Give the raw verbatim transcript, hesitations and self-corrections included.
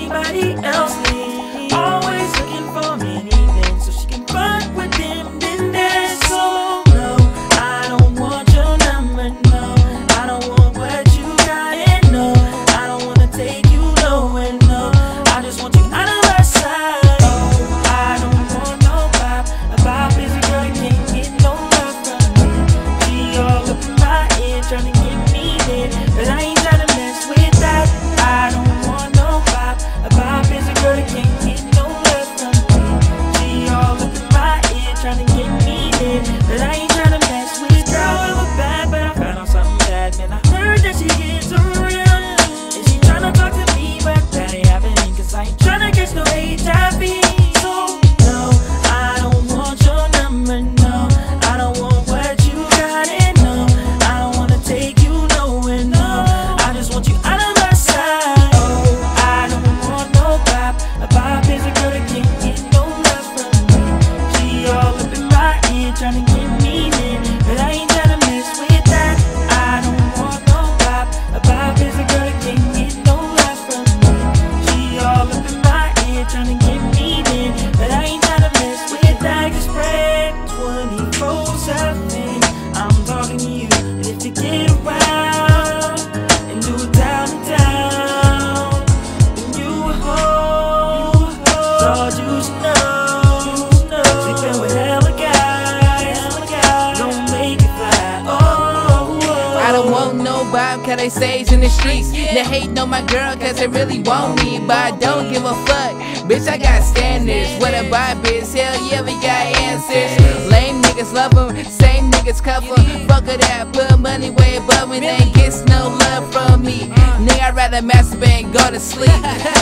anybody else needs. Always looking for many men so she can fuck with them, then that's so. No, I don't want your number, no. I don't want what you got, and no, I don't wanna take you nowhere, no. I just want you out of my sight. Oh, I don't want no pop. A pop is a girl that can't get no love from me. She all up in my ear trying to get me there, but I ain't trying to mess with that. I don't want no pop. A pop is a girl that can't get no love from me. She all up in my ear trying to get me there, but I ain't trying to mess with that. Girl, I look bad, but I found out something bad, man. I heard that she gets around, and she tryna talk to me, but that ain't happening, cause I ain't tryna catch no H I V. So, no, I don't want your number, no. I don't want what you got, and no, I don't wanna take you nowhere, no. I just want you out of my sight. Oh, I don't want no pop. A pop is a girl that can't get no love from me. She all up in my ear tryna get me there, but I ain't tryna mess with that. I don't want no pop. A pop is a girl that can't get no love from me. She all up in my ear tryna get me there, but I ain't tryna mess with that. Just spread twenty-four seven. I'm talking to you, and if you get around and do it down and down, then you a hoe. Thought you should know. Sleeping with hella guys don't make it fly. Oh, I don't want no vibe, cause they stays in the streets. They hating on my girl, cause they really want me, but I don't give a fuck. Bitch, I got standards. What a vibe is, hell yeah, we got answers. Lame niggas love them, same niggas cover. Fuck of that, put money way above me, they gets no love from me. Nigga, I'd rather masturbate and go to sleep.